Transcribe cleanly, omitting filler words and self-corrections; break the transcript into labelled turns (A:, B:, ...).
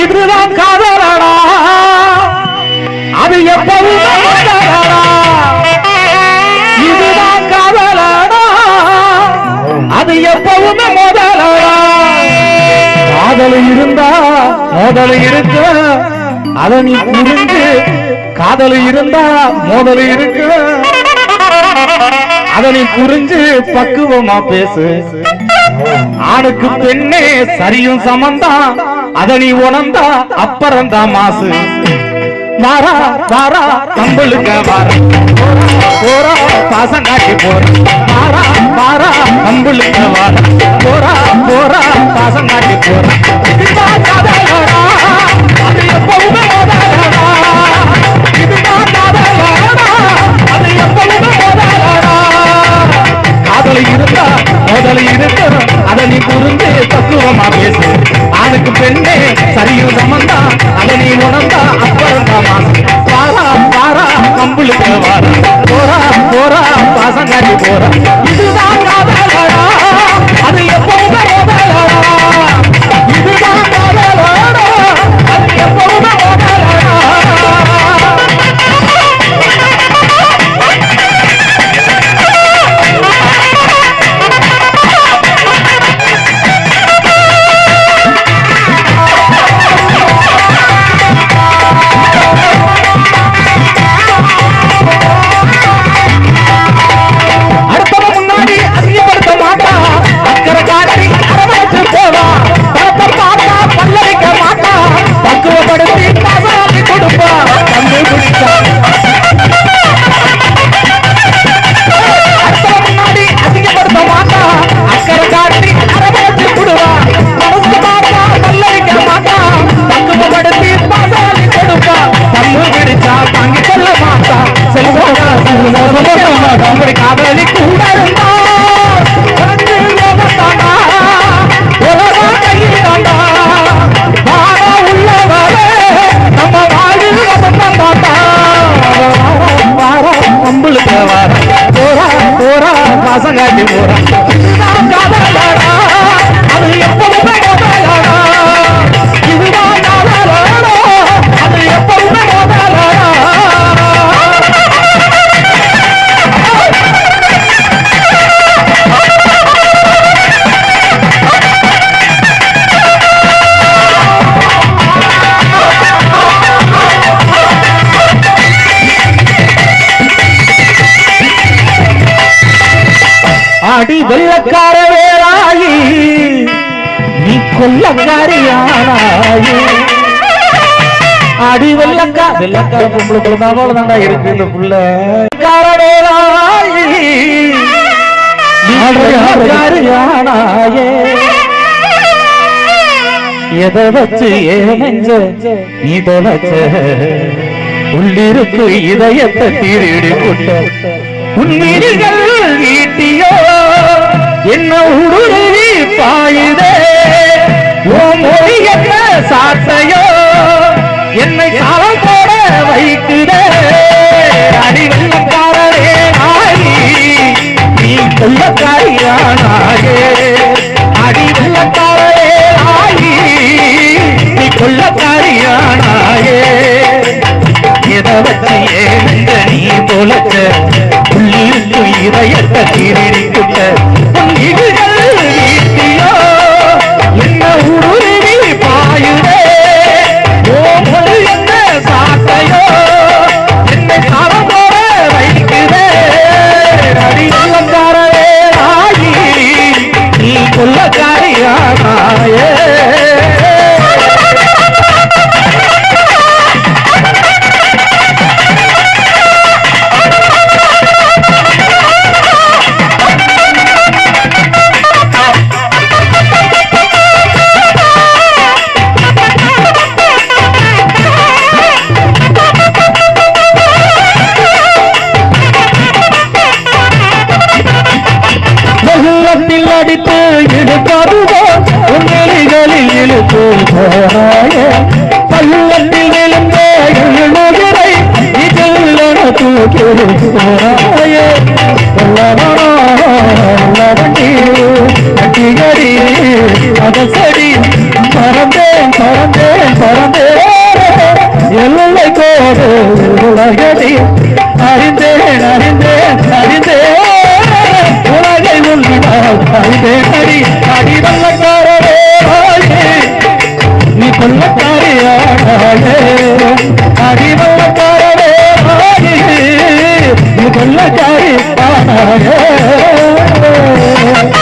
A: இதுதான் காதலடா அது எப்பவும் இதுதான் காதலடா அது எப்பவுமே முதலடா காதல் இருந்தா மோதல் இருக்கு அத நீ புரிஞ்சு காதல் இருந்தா மோதல் இருக்கு அத நீ புரிஞ்சு பக்குவமா பேசு ஆணுக்கு பெண்ணே சரியும் சமந்தான் அத நீ உணர்ந்தா அப்புறம்தான் மாசு வாரா வாரா கம்பளுக்க வாரா போரா பாசம் காட்டி போற வாரா வாரா கம்பளுக்க வாரா போரா போரா பாசம் காட்டி போற அது எப்பவுமே அது எப்பவுமே காதல் இருந்தா முதல் இருக்கு அதை நீ புரிந்து தத்துவமா பேசு ஆணுக்கு பெண்ணே சரியும் சமந்தா அதை நீ உணர்ந்தா அப்புறம் வாரா வாரா கம்பளுக்கு வாரா போரா போரா பாசம் காட்டி போற இதுதான் காதலடா அது எப்பவுமே இதுதான் காதலடா அது எப்பவுமே காதலி கூட இருந்தா கையிலாண்டா வாரா உள்ளவரே நம்ம வாழ்வில் வசந்தம் பார்த்தா வாரா கம்பளுக்கு வாரா போரா போரா பாசம் காட்டி போறா காதலடா அது எப்பவுமே முதலடா இதுதான் காதலடா அது எப்பவுமே முதலடா அடி வெள்ளக்கார வேளாயி நீ கொள்ளக்காரியானாயி அடி வெள்ளக்கார பொம்பளை குழந்தை இருக்கு இந்த புள்ள வேளாயி காரியானாயே எதை வச்சு ஏனெஞ்ச நீ தொலைச்ச உள்ளிருக்கு இதயத்தை தீரிடி கொட்ட உன்மீறிகள் ஈட்டியோ என்ன உடுருவி பாயுதே ஓம் மொழி என்ன சாட்டையோ என்னை காலம் போட வைக்குதே அடி வெள்ளக்காரரே நாயி நீ கொள்ளக்காரியானாயே அடி வெள்ளக்காரரே நாயி நீ கொள்ளக்காரியானாயே எதை வச்சு ஏனென்ற நீ தொலைச்ச உள்ளிருக்கு இதயத்தை தீரிடி குட்ட உன் இடுகள் ஈட்டியோ என்ன உருவி பாயுதே ஓ மொழி என்ன சாட்டையோ என்னை காலம் போட வைக்குதே அடி கொள்ளக்காரரே நாயி நீ கொள்ளக்காரியானாயே அடித்து இழுப்பதுவோ உன்னிகளில் இழுப்பு போனாயே பள்ளத்தில் விழுந்த எழுநுகிரை இதில் தூக்கி போனாயே வண்டி கட்டிகடி அதசடி மறந்தேன் எல்லை கோடு உலகடி அறிந்தேன் அறிந்தேன் அறிந்தேன் உலகை உள்ளினால் அறிந்தேன் அடி அடி வல்லக்காரே நீ கொல்லக்காரியானே அடி வல்லக்காரே நீ கொல்லக்காரி ஆனாயே